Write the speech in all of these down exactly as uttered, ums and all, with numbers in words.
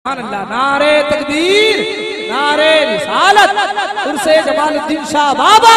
अल्लाह। नारे तकबीर, नारे रिसालत, उर्से जमालुद्दीन शाह बाबा।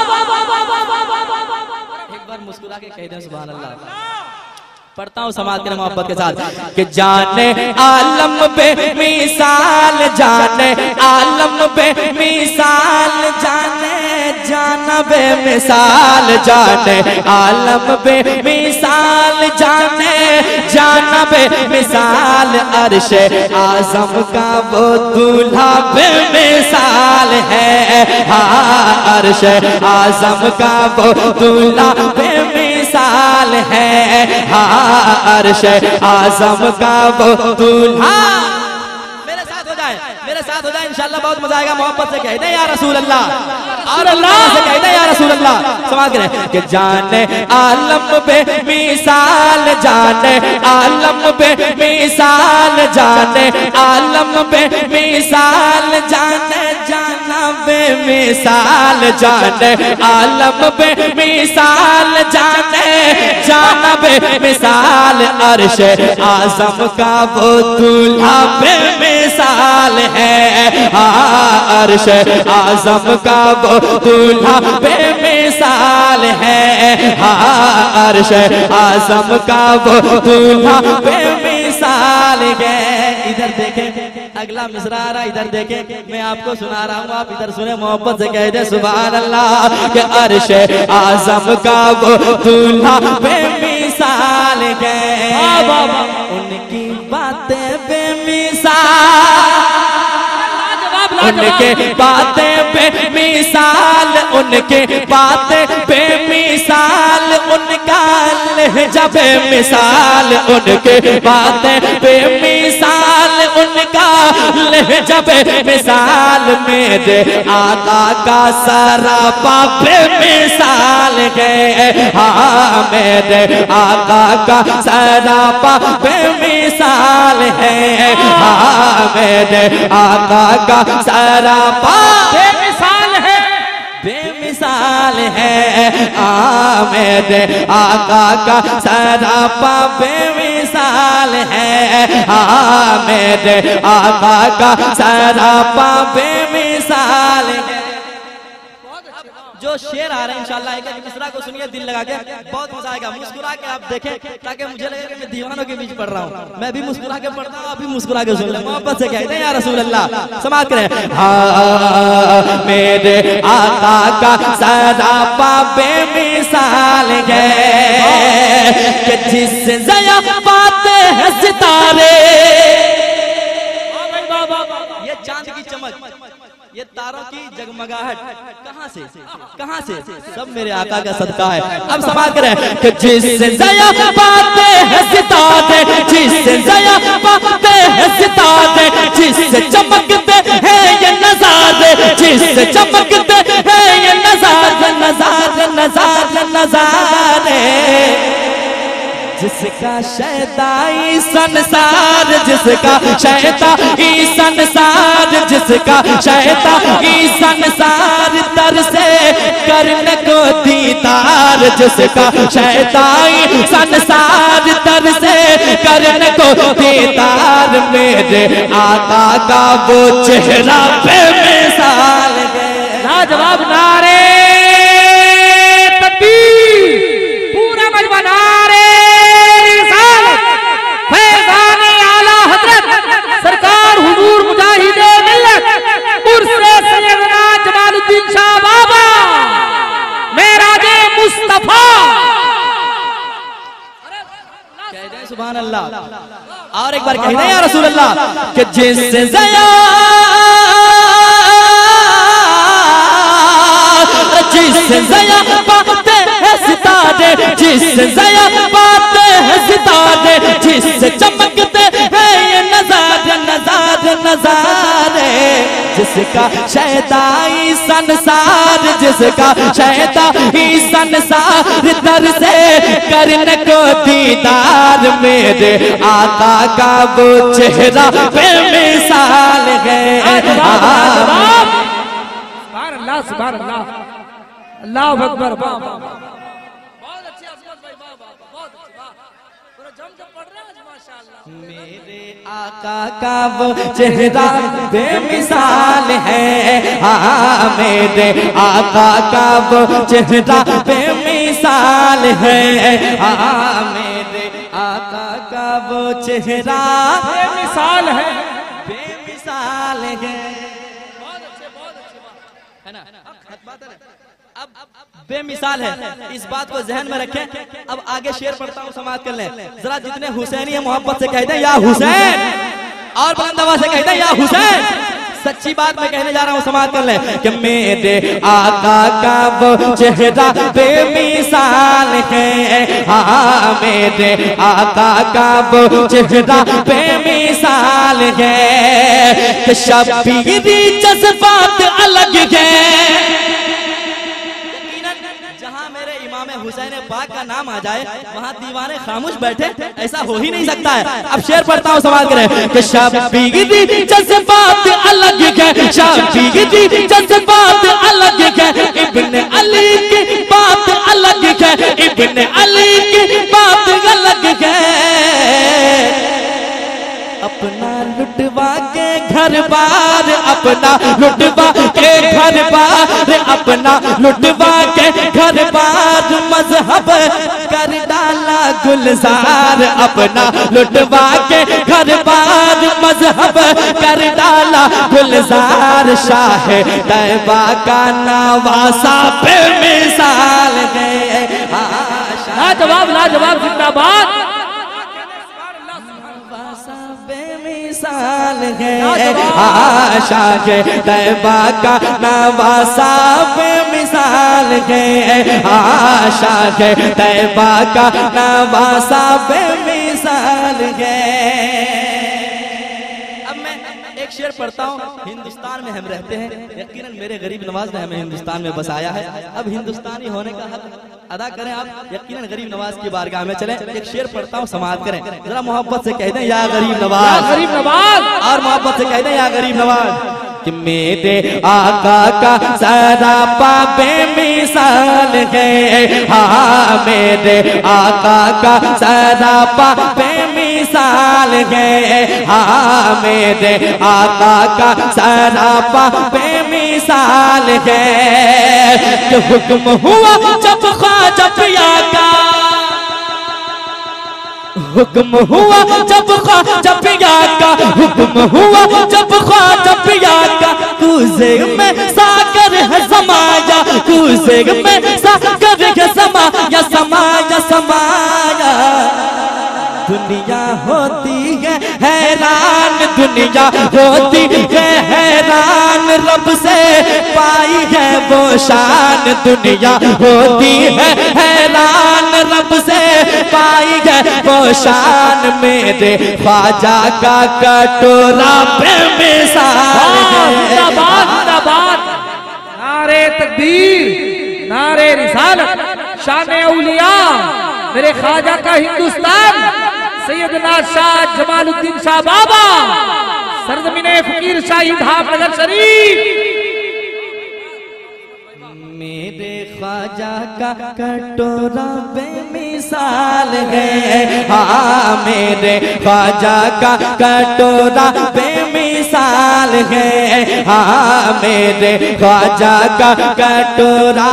एक बार मुस्कुरा के कह दे सुभान अल्लाह। पढ़ता हूँ समाज के मोहब्बत के साथ कि जाने आलम पे मिसाल, जाने आलम पे मिसाल, जाने जाना बे मिसाल, जाने आलम पे मिसाल, जाने जाना बे मिसाल, अर्शे आजम का वो दूल्हा बे मिसाल है। हाँ अर्शे आजम का वो दूल्हा बे मिसाल है। हाँ अर्श आजम का वो दूल्हा। मेरे साथ हो जाए, मेरे साथ हो जाए इंशाल्लाह बहुत मजा आएगा। मोहब्बत से कह दे या रसूल अल्लाह, और अल्लाह से कह दे या रसूल अल्लाह। समाज करें कि जाने आलम पे मिसाल, जाने आलम पे मिसाल, जाने आलम पे मिसाल, जाने जाना बे मिसाल, जाने आलम पे मिसाल, जाने जाना बे मिसाल, अर्श आजम का वो दूल्हा बे मिसाल है। हाँ अर्श आजम का वो दूल्हा बे मिसाल है। हाँ अर्श आजम का वो दूल्हा बे मिसाल है। इधर देखें अगला मिसरा आ रहा, इधर देखें मैं आपको सुना रहा हूँ, आप इधर सुने मोहब्बत से कह दे सुभान अल्लाह। कि अर्श आजम का वो दूल्हा बेमिसाल है। उनकी बातें बेमिसाल, उनके बातें बेमिसाल, उनके बातें बेमिसाल, उनका लहजा बेमिसाल, उनके बातें बेमिसाल, उनका लहजा बेमिसाल, मेरे आका का सरापा बेमिसाल है। हाँ मेरे आका का सरापा बेमिसाल है। हाँ मेरे आका का सरापा बेमिसाल है, बेमिसाल है। आ मेरे आका का सरापा बेमिसाल है। आ मेरे आका का सरापा बेमिसाल है। जो शेर आ रहे हैं इंशाल्लाह एक मिसरा को सुनिए दिल लगा के, बहुत मजा आएगा। मुस्कुरा के आप देखें ताकि मुझे लगे कि मैं दीवानों के बीच पढ़ रहा हूँ। मैं भी मुस्कुरा के पढ़ता हूँ, आप भी मुस्कुरा के सुन ले। मोहब्बत से कहते हैं या रसूल अल्लाह। समाज करें हाँ मेरे आका का सरापा बेमिसाल है। कि जिससे ज़या पाते हैं सितारे, ये चांद की चमक, ये तारों की जगमगाहट कहाँ से कहाँ से? सब मेरे आका का सदका है। अब सवाल करें कि जिससे ज़या पाते हैं सितारे, जिससे ज़या पाते हैं सितारे, जिससे चमकते हैं ये नज़ारे, जिससे चमकते हैं ये नज़ारे, नज़ारे नज़ारे नज़ारे, जिसका शैताई संसार, जिसका शैताई संसार, जिसका शैताई संसार तरसे करने को दीदार, जिसका शैताई संसार तरसे करने को दीदार, मेरे आका का वो चेहरा बेमिसाल है। लाजवाब नारे तकबीर, पूरा मजमा नारे सरकार हुजूर मुजाहिदे मिल्लत उर्से सैयदना जमालुद्दीन शाह बाबा मेराजे मुस्तफा। कह दे सुभान अल्लाह, और एक बार कह दे या रसूल अल्लाह। कि जिससे ज़या जिससे ज़या पाते हैं सितारे, जिससे ज़या पाते हैं सितारे, जिससे चमकते हैं ये नज़ारे नज़ारे नज़ारे, जिसका शैताई संसार, जिसका शैताई संसार तरसे करने को दीदार, मेरे आका का वो चेहरा बेमिसाल है। सुभान अल्लाह सुभान अल्लाह, अल्लाह अकबर। बहुत अच्छी अज़मत भाई, वाह वाह बहुत अच्छी, वाह पूरा जम जम पढ़ रहे हैं आज माशाअल्लाह। मेरे आका का वो चेहरा बेमिसाल है, हाँ मेरे आका का वो चेहरा बेमिसाल है, हाँ मेरे आका का वो चेहरा बेमिसाल है, बेमिसाल है। बहुत अच्छे, बहुत अच्छे बात है ना। अब बेमिसाल है, इस बात को जहन में रखें। अब आगे शेर पढ़ता हूँ, समाप्त कर लें। जरा जितने हुसैनी है मोहब्बत से कहते हैं या हुसैन, और बुलंद आवाज से कहते हैं या हुसैन। सच्ची बात मैं कहने जा रहा हूँ, समाप्त कर लें कि मेरे आका का वो चेहरा बेमिसाल है, हाँ मेरे आका का वो चेहरा बेमिसाल है, कि शबीरी जज्बात अलग है। हुसैन पाक का नाम आ जाए वहाँ दीवाने खामोश बैठे, ऐसा हो ही नहीं सकता है। अब शेर पढ़ता हूँ, समाज करें कि शबीरी जज्बात अलग है, शबीरी जज्बात अलग है, इब्ने अली की बात अलग है, इब्ने अली की बात अलग है। अपना लुटवा के घर बार, अपना लुटवा के घर बार, अपना लुटवा के घर बार, मजहब कर डाला गुलजार, अपना लुटवा के घर बार, मजहब कर डाला गुलजार, शाह तैबा का नवासा बेमिसाल है। लाजवाब लाजवाब जिंदाबाद, बेमिसाल है, आशा के तैबा का नवासा बेमिसाल है, आशा के तैबा का नवासा बेमिसाल है। अब मैं एक शेर पढ़ता हूँ। हिंदुस्तान में हम रहते हैं, यकीनन मेरे गरीब नवाज ने हमें हिंदुस्तान में बसाया है। अब हिंदुस्तानी होने का हक अदा करें आप, यकीनन गरीब नवाज की बारगाह में चलें। एक शेर पढ़ता हूँ, समाप्त करें। जरा मोहब्बत से कह दें या गरीब नवाज, गरीब नवाज, और मोहब्बत से कह दें या गरीब नवाज, कि मेरे आका का सरापा बेमिसाल है, हाँ मेरे आका का सरापा बेमिसाल है, हाँ मेरे आका का सरापा बेमिसाल है, कि हुक्म हुआ जब ख्वाजा पिया का, हुक्म हुआ जब ख्वाजा पिया का, हुक्म हुआ जब ख्वाजा पिया का, कूज़े में सागर है समाया, कूज़े में सागर है समाया, समाया समाया। दुनिया होती है हैरान, दुनिया होती है हैरान, रब से पाई है वो शान, दुनिया होती है हैरान, रब से पाई है वो शान, मेरे ख्वाजा का कटोरा बेमिसाल है। जिंदाबाद जिंदाबाद, नारे तकबीर, नारे रिसालत, शान औलिया, मेरे ख्वाजा का हिंदुस्तान, सैयदना शाह जमालुद्दीन शाह बाबा, सरजमीने फकीर शाही धाम नगर शरीफ। मेरे ख्वाजा का कटोरा बेमिसाल है, हाँ मेरे ख्वाजा का कटोरा बेमिसाल है, हाँ मेरे ख्वाजा का कटोरा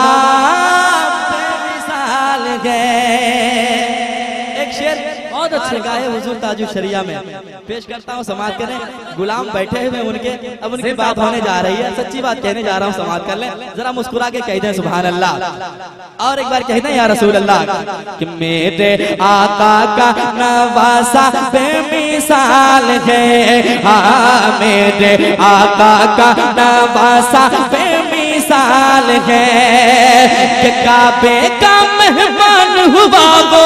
बेमिसाल है। एक शेर बहुत अच्छे गाए हुजूर ताजु शरिया में पेश करता हूँ, समाप्त करें। गुलाम बैठे हुए उनके, अब उनकी बात होने जा रही है, सच्ची बात कहने जा रहा हूँ, समाप्त कर लें। जरा मुस्कुरा के कह दें सुभान अल्लाह, और एक बार कह दें या रसूल अल्लाह, कि मेरे आका का नवासा बेमिसाल है, हाँ मेरे आका का नवासा बेमिसाल है, कि काबे का मेहमान हुआ वो,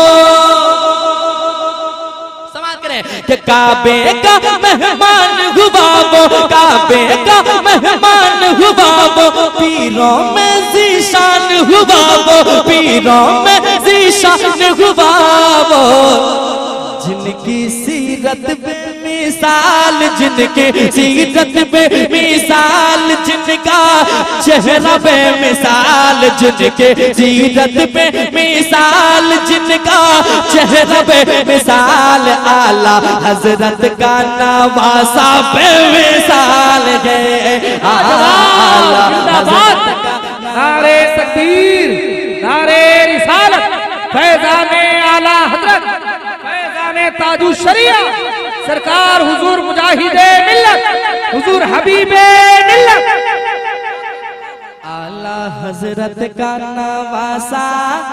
कि काबे का मेहमान हुआ वो, काबे का मेहमान हुआ वो, पीरों में ज़ीशान हुआ वो, पीरों में ज़ीशान हुआ वो, जिनकी सीरत बेमिसाल, जिनकी सीरत बेमिसाल, जिनका चेहरा पे मिसाल जिनके सीरत पे मिसाल जिनका चेहरा पे मिसाल आला हजरत का नवासा पे मिसाल है आला हजरत का नारे तकबीर नारे रिसालत फैज़ाने आला हजरत फैज़ाने ताजु शरिया सरकार हुजूर मुजाहिदे मिल्लत हुजूर हबीबे मिल्लत आला हजरत का नवासा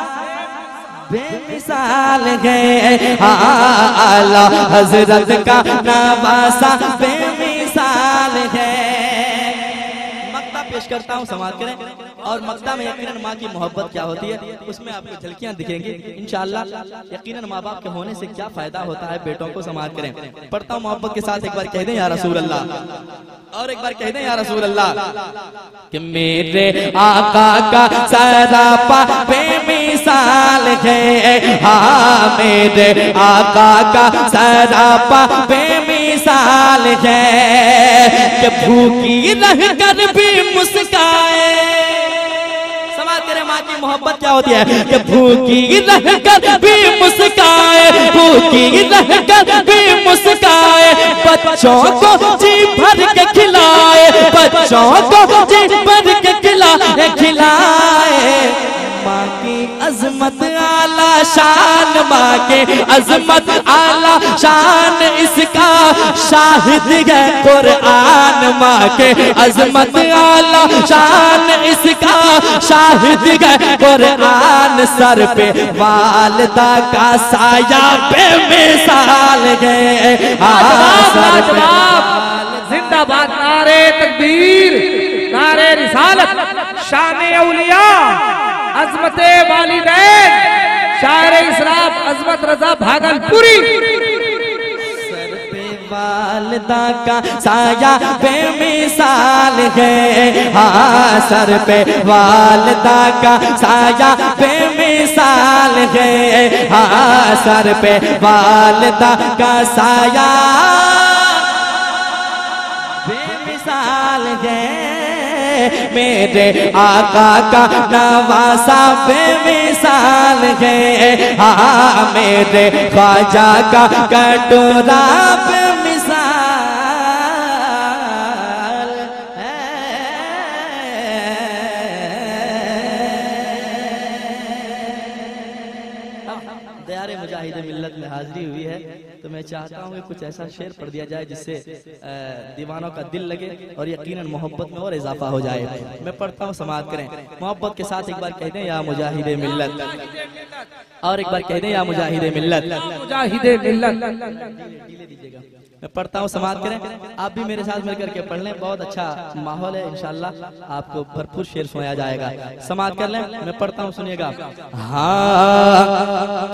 बेमिसाल है आला हजरत का नवासा बेमिसाल है। मक्ता पेश करता हूँ, समाज करें। और मक्ता में यकीनन माँ की मोहब्बत क्या होती है उसमें आपको झलकियां दिखेंगी इंशाअल्लाह। यकीनन माँ बाप के होने से क्या फायदा होता है, बेटों को समाज करें। पढ़ता हूँ मोहब्बत के साथ, एक बार कह दें या रसूल अल्लाह, और एक बार कह दें या रसूल अल्लाह कि मेरे आका का सरापा बेमिसाल है हाँ मेरे आका का सरापा बेमिसाल है कि भूखी रह कर भी मुस्काए। समाज करें माँ की मोहब्बत क्या होती है कि भूखी रह कर भी मुस्काए, भूखी रह कर भी मुस्काए, बच्चों को जी भर के खिलाए, बच्चों को जी भर के खिलाए खिलाए। माँ की अजमत आला शान, माँ के अजमत आला शान इसका शाहिद है कुरान। माँ के अजमत आला शान इसका शाहिद है कुरान। सर पे वालदा का साया बेमिसाल है जिंदाबाद नारे तकबीर नारे रिसालत शान औलिया अजमते वालिदैन शायर इसराफ अजमत रजा भागलपुरी। सर पे वालदा का साया बेमिसाल है हाँ सर पे वालदा का साया बेमिसाल है हाँ सर पे वालदा का साया बेमिसाल है। मेरे आका का नवासा बेमिसाल है हाँ मेरे ख्वाजा का कटोरा बेमिसाल है। दयारे मुजाहिद मिल्लत में हाजिरी हुई है तो मैं चाहता हूँ कि कुछ ऐसा शेर पढ़ दिया जाए जिससे दीवानों का दिल लगे और यकीनन मोहब्बत में और इजाफा हो जाए। मैं पढ़ता हूँ, समाअत करें मोहब्बत के साथ। एक बार कह दें या मुजाहिद मिल्लत, और एक बार कह दें या मुजाहिद मिल्लत, मुजाहिद मिल्लत। मैं पढ़ता हूँ, समाअत करें। आप भी मेरे साथ मिलकर के पढ़ लें, बहुत अच्छा माहौल है इंशाअल्लाह, आपको भरपूर शेर सुनाया जाएगा। समाअत कर लें, मैं पढ़ता हूँ, सुनिएगा। हाँ